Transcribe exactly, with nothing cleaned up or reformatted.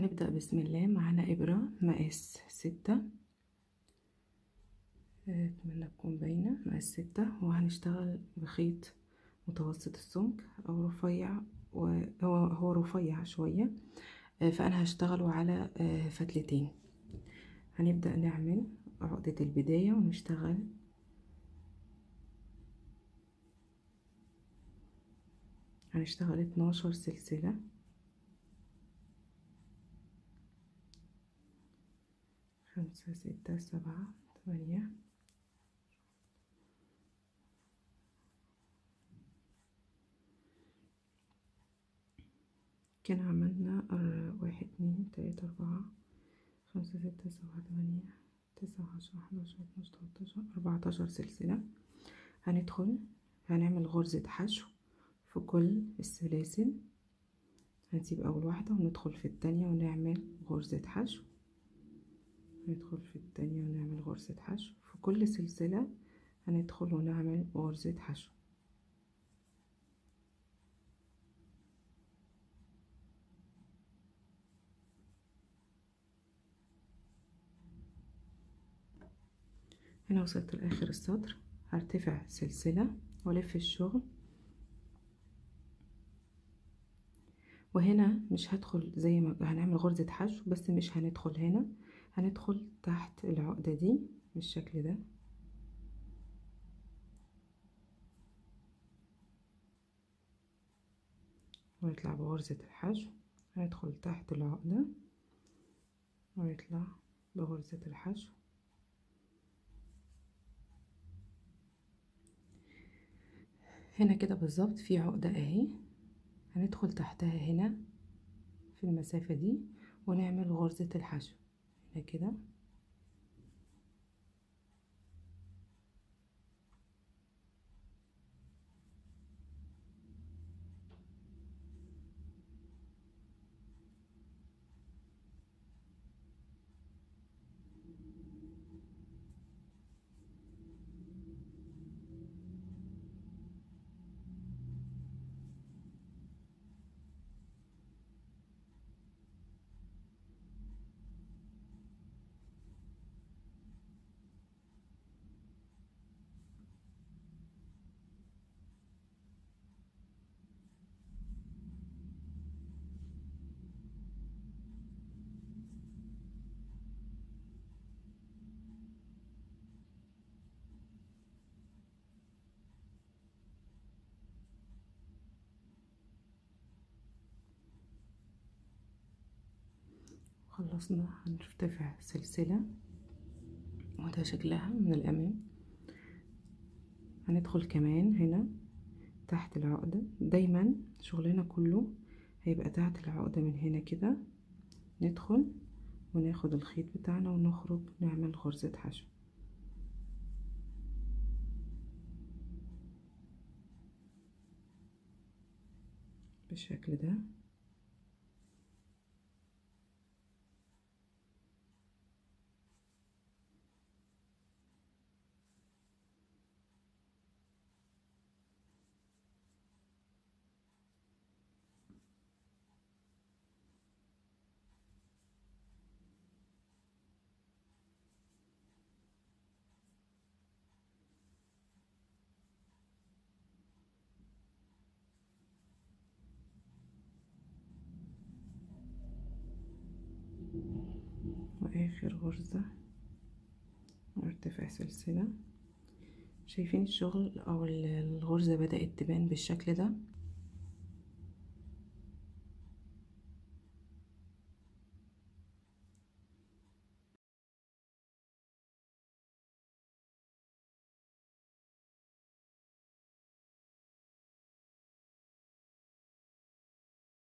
هنبدأ بسم الله. معانا إبرة مقاس ستة، أتمنى تكون باينة، مقاس ستة، وهنشتغل بخيط متوسط السمك أو رفيع، وهو هو رفيع شوية، فأنا هشتغله على فتلتين. هنبدأ نعمل عقدة البداية ونشتغل هنشتغل اتناشر سلسلة، خمسة ستة سبعة ثمانية، كده عملنا واحد اتنين تلاتة أربعة خمسة ستة سبعة تمانية تسعة عشرة حداشر اتناشر تلاتاشر أربعتاشر سلسلة. هندخل هنعمل غرزة حشو في كل السلاسل، هنسيب أول واحدة وندخل في التانية ونعمل غرزة حشو، ندخل في التانية ونعمل غرزة حشو في كل سلسلة، هندخل ونعمل غرزة حشو. هنا وصلت لآخر السطر، هرتفع سلسلة والف الشغل، وهنا مش هدخل زي ما هنعمل غرزة حشو، بس مش هندخل هنا، هندخل تحت العقدة دي بالشكل ده، ونطلع بغرزة الحشو، هندخل تحت العقدة ونطلع بغرزة الحشو. هنا كده بالظبط في عقدة اهي، هندخل تحتها هنا في المسافة دي ونعمل غرزة الحشو هنا كده، خلصنا. هنرتفع سلسلة وده شكلها من الأمام، هندخل كمان هنا تحت العقدة، دايما شغلنا كله هيبقى تحت العقدة من هنا كده، ندخل وناخد الخيط بتاعنا ونخرج نعمل غرزة حشو بالشكل ده. واخر غرزة ارتفاع سلسلة. شايفين الشغل او الغرزة بدأت تبان بالشكل ده.